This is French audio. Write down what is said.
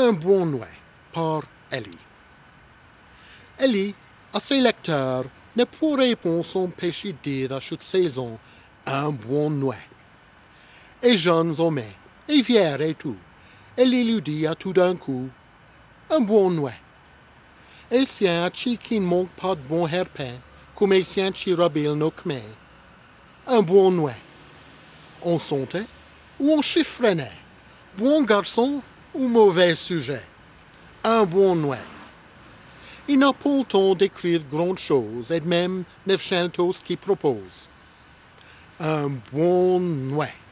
Un bon nouet par Ellie. Ellie, à ses lecteurs, ne pourrait pas s'empêcher de dire à chaque saison un bon nouet. Et jeunes hommes, et vieux et tout, Ellie lui dit à tout d'un coup un bon nouet. Et si un chi qui ne manque pas de bon herpin, comme si un chi rabille nos khmer, un bon nouet. On sentait ou on chiffrenait, bon garçon ou mauvais sujet, un bon nouet. Il n'a pas le temps d'écrire grandes choses, et même neuf chantos qui proposent. Un bon nouet.